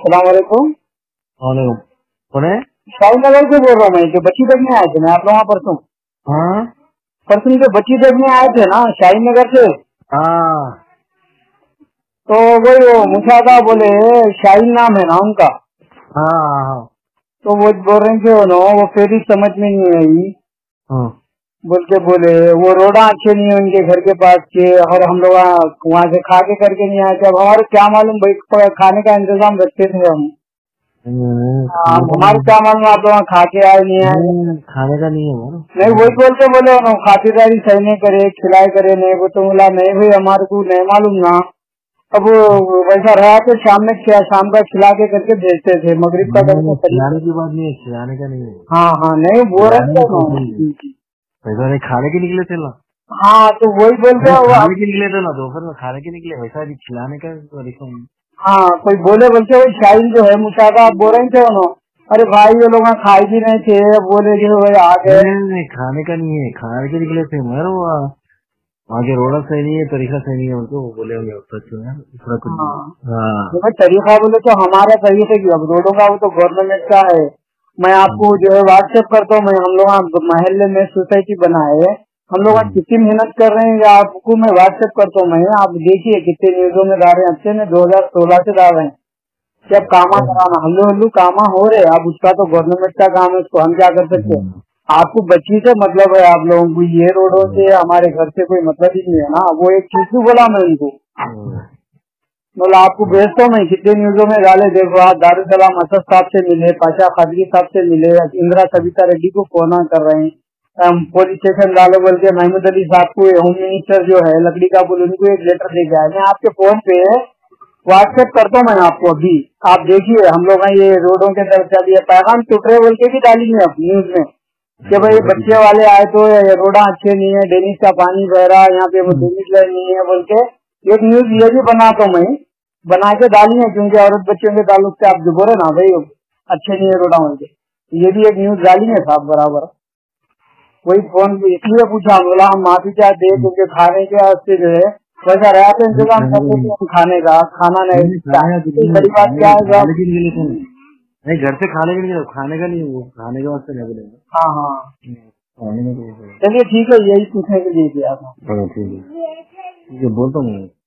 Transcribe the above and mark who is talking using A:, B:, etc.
A: अस्सलाम वालेकुम।
B: वालेकुम। कौन है?
A: शाहीनगर से बोल रहा हूँ मैं, जो बच्ची देखने आए थे ना आप लोग वहाँ परसों।
B: हाँ
A: परसों जो बच्ची देखने आए थे ना शाहीनगर से,
B: हाँ
A: तो वही वो मुशादा बोले शाहीन नाम है ना उनका।
B: हाँ
A: तो वो बोल रहे थे वो फेरी समझ में नहीं आई
B: हाँ।
A: बोल के बोले वो रोडा अच्छे नहीं है उनके घर के पास के, और हम लोग वहाँ से खा के करके नहीं आए थे। अब हमारे क्या मालूम भाई, खाने का इंतजाम रखते थे हम। हमारे क्या मालूम आप लोग खा के आए नहीं आए।
B: खाने का नहीं है वो।
A: नहीं वही बोलते बोले खातिरदारी सही नहीं करे, खिलाए करे नहीं, वो तो बोला नहीं भाई हमारे को नहीं मालूम ना। अब वैसा रहा तो शाम का खिला के करके भेजते थे, मगरिब का
B: खिलाने की बात नहीं है, खिलाने का नहीं है।
A: हाँ नहीं वो रहते
B: वैसा नहीं, खाने के निकले थे ना।
A: हाँ तो वही बोलते
B: खाने के निकले थे ना, दोपहर में खाने के निकले, वैसा भी खिलाने का तरीका।
A: हाँ कोई बोले बोलते वही शाहीन जो है मुशादा आप बोल रहे थे अरे भाई ये लोग खाए भी नहीं थे, बोले जो भाई आ गए।
B: नहीं खाने का नहीं है, खाने के निकले थे मगर वो वहाँ के रोड़ा सही नहीं है, तरीका सही नहीं है उनको, वो बोले होंगे दूसरा कुछ। हाँ
A: तरीका बोले तो हमारा तरीके की, अब रोडों का वो तो गवर्नमेंट का है। मैं आपको जो है व्हाट्सएप करता हूँ, मैं हम लोग महल्ले में सोसाइटी बनाए, हम लोग कितनी मेहनत कर रहे हैं, आपको मैं व्हाट्सएप करता हूँ मैं, आप देखिए कितने न्यूजों में डाल रहे हैं, अच्छे ने 2016 से डाल रहे हैं कि अब कामा कराना हल्लू कामा हो रहे। अब उसका तो गवर्नमेंट का काम है, उसको हम क्या कर सकते हैं। आपको बच्ची से मतलब है, आप लोगों को ये रोडों से हमारे घर से कोई मतलब ही नहीं है ना। वो एक चीज बोला मैं उनको, मतलब आपको भेजता हूँ मैं, कितने न्यूजों में डाले देखो। आप दारुसलाम असद साहब से मिले, पाशा खादरी साहब से मिले, इंदिरा सविता रेड्डी को फोन कर रहे हैं, पुलिस स्टेशन डालो बोल के महमूद अली साहब को होम मिनिस्टर जो है लकड़ी का पुल, उनको एक लेटर दे के आए। मैं आपके फोन पे व्हाट्सएप करता हूँ मैं आपको अभी, आप देखिए। हम लोग ये रोडों के तरफ चलिए, पैगाम टूट रहे बोल के भी डालेंगे आप न्यूज में कि भाई बच्चे वाले आए तो रोडा अच्छे नहीं है, डेनिस का पानी बह रहा है यहाँ पे, वो डेनिस लाइन नहीं है बोल के एक न्यूज ये भी बनाता हूँ मैं, बना के डाली है। क्योंकि औरत बच्चों के ताल्लुक से आप जो बोले ना भाई अच्छे नहीं है रोडा बोल के, ये भी एक न्यूज डाली है साहब बराबर। वही फोन इसलिए पूछा, बोला हम माफी चाहते हैं क्योंकि खाने के वास्ते जो है वैसा रहा तो इंतजाम करते थे हम खाने का, खाना नहीं बड़ी बात क्या है।
B: नहीं घर से खाने के लिए, खाने का नहीं, वो खाने के वास्ते नहीं बोलेंगे।
A: हाँ हाँ चलिए ठीक है, यही पूछने के लिए किया था।
B: ठीक है बोलता हूँ।